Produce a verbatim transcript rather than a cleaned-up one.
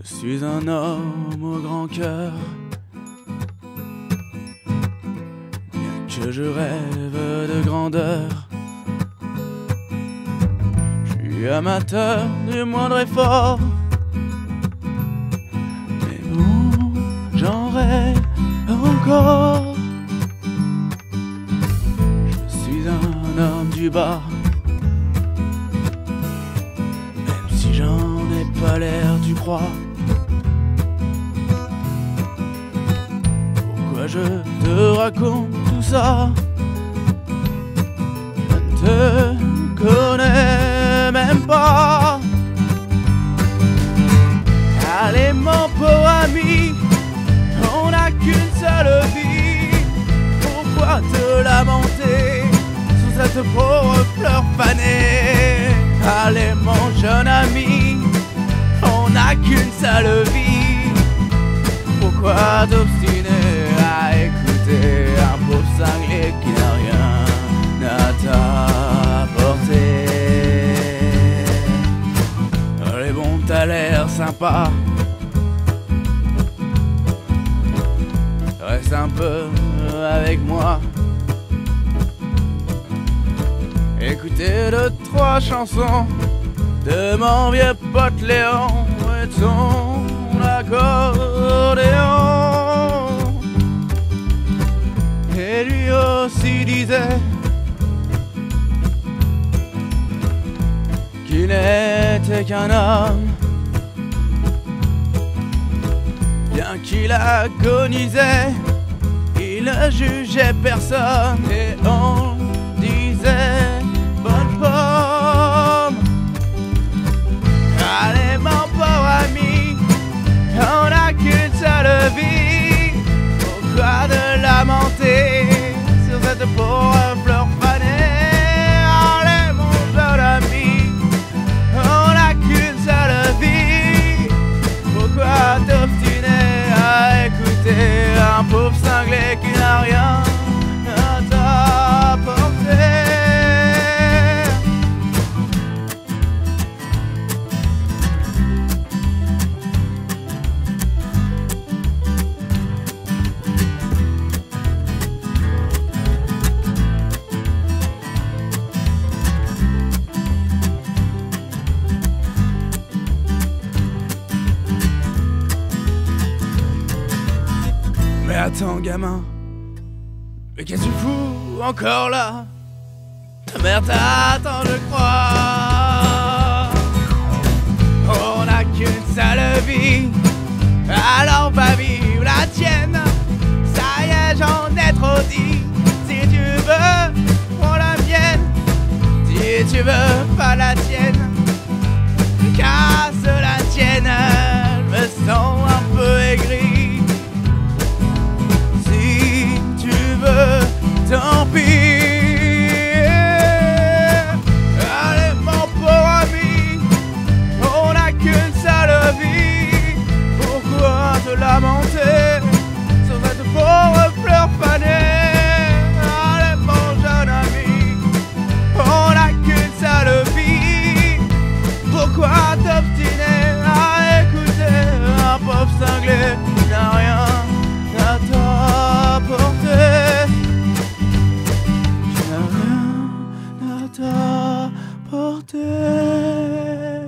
Je suis un homme au grand cœur, bien que je rêve de grandeur. Je suis amateur du moindre effort, mais bon, j'en rêve encore. Je suis un homme du bas, même si j'en ai pas l'air, tu crois? Pourquoi je te raconte tout ça? Je ne te connais même pas. Allez mon pauvre ami, on n'a qu'une seule vie. Pourquoi te lamenter sous cette pauvre fleur fanée? Allez mon jeune ami, on n'a qu'une seule vie. Pourquoi t'obstiner à écouter un pauvre cinglé qui n'a rien à t'apporter? Allez bon, t'as l'air sympa, reste un peu avec moi. Écoutez deux, trois chansons de mon vieux pote Léon et son accordéon. Et lui aussi disait qu'il n'était qu'un homme, bien qu'il agonisait, il ne jugeait personne. Et on disait bonne forme. Allez mon pauvre ami, on n'a qu'une seule vie. Pourquoi de lamenter sur cette pauvre fleur fanée? Allez mon jeune ami, on n'a qu'une seule vie. Pourquoi t'obstiner à écouter un pauvre cinglé qui n'a rien à t'apporter? Mais attends gamin, mais qu'est-ce que tu fous encore là? Ta mère t'attend je crois. On n'a qu'une seule vie, alors va vivre la tienne. Ça y est, j'en ai trop dit. Si tu veux, prends la mienne. Si tu veux pas la tienne, casse la tienne. Je me sens un peu aigri. Tant pis. Allez mon pauvre ami, on n'a qu'une seule vie. Pourquoi te lamenter sur cette pauvre fleur fanée? Allez mon jeune ami, on n'a qu'une seule vie. Pourquoi t'obstiner à écouter un pauvre cinglé qui n'a rien à t'apporter? T'apporter.